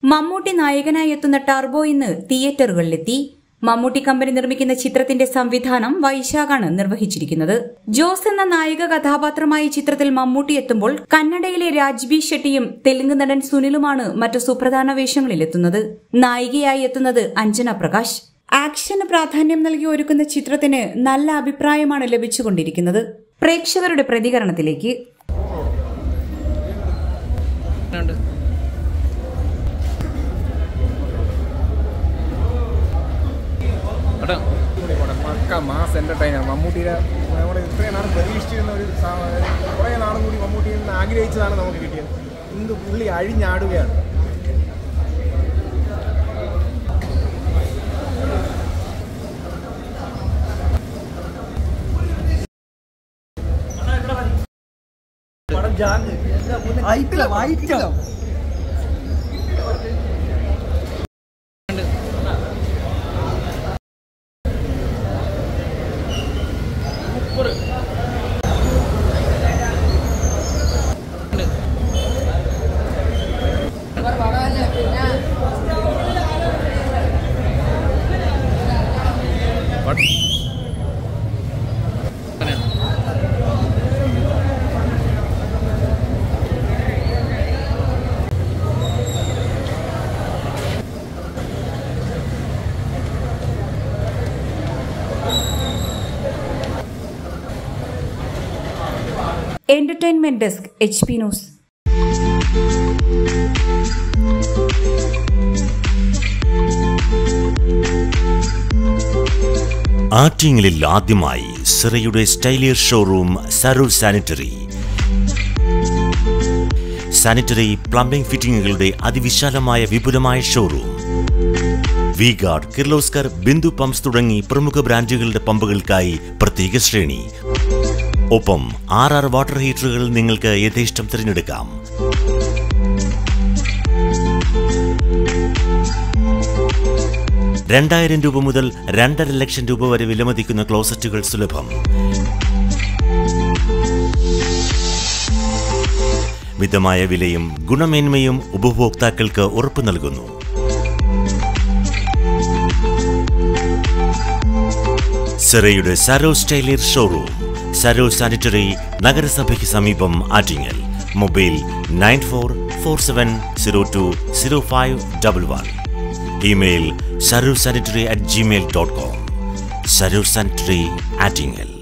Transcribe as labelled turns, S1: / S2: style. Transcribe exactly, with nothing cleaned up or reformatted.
S1: മമ്മൂട്ടി നായകനായി എത്തുന്ന ടർബോ ഇന്ന് തിയേറ്ററുകളിലെത്തി. മമ്മൂട്ടി കമ്പനി നിർമ്മിക്കുന്ന ചിത്രത്തിന്റെ സംവിധാനം വൈശാഖാണ് നിർവഹിച്ചിരിക്കുന്നത്. ജോസ് എന്ന നായിക കഥാപാത്രമായി ചിത്രത്തിൽ മമ്മൂട്ടി എത്തുമ്പോൾ കന്നഡയിലെ രാജ്ബി ഷെട്ടിയും തെലുങ്ക് നടൻ സുനിലുമാണ് മറ്റു സുപ്രധാന വേഷങ്ങളിലെത്തുന്നത്. നായികയായി എത്തുന്നത് അഞ്ജന പ്രകാശ്. ആക്ഷന് പ്രാധാന്യം നൽകി ഒരുക്കുന്ന ചിത്രത്തിന് നല്ല അഭിപ്രായമാണ് ലഭിച്ചുകൊണ്ടിരിക്കുന്നത്. പ്രേക്ഷകരുടെ പ്രതികരണത്തിലേക്ക്.
S2: Pakka mass entertainer. മമ്മൂട്ടിയുടെ നമ്മൾ ഇത്രയും നാളും പ്രതീക്ഷിച്ചിരുന്ന ഒരു കുറേ നാളും കൂടി മമ്മൂട്ടിയിൽ നിന്ന് ആഗ്രഹിച്ചതാണ് നമുക്ക് കിട്ടിയത്. എന്ത് പുള്ളി അഴിഞ്ഞാടുകയാണ്.
S1: Entertainment desk, H P news.
S3: ആറ്റിങ്ങലിൽ ആദ്യമായി സിറയുടെ സ്റ്റൈലിയർ ഷോറൂം സരൂർ സാനിറ്ററി. സാനിറ്ററി പ്ലംബിംഗ് ഫിറ്റിംഗുകളുടെ അതിവിശാലമായ വിപുലമായ showroom. V Guard, Kirloskar, Bindu pumps തുടങ്ങി പ്രമുഖ ബ്രാൻഡുകളുടെ പമ്പുകൾക്കായി പ്രത്യേക ശ്രേണി. ഒപ്പം ആർ ആർ വാട്ടർ ഹീറ്ററുകൾ നിങ്ങൾക്ക് യഥേഷ്ടം തിരഞ്ഞെടുക്കാം. രണ്ടായിരം രൂപ മുതൽ രണ്ടര ലക്ഷം രൂപ വരെ വിലമതിക്കുന്ന ക്ലോസറ്റുകൾ സുലഭം. മിതമായ വിലയും ഗുണമേന്മയും ഉപഭോക്താക്കൾക്ക് ഉറപ്പു നൽകുന്നു. സിറയുടെ സരോ സ്റ്റൈലിയർ ഷോറൂം, സരോ സാനിറ്ററി, നഗരസഭയ്ക്ക് സമീപം, Attingal. Mobile nine four four seven zero two zero five double one. Email Saro sanitary at Gmail dot com. Saro sanitary, Attingal.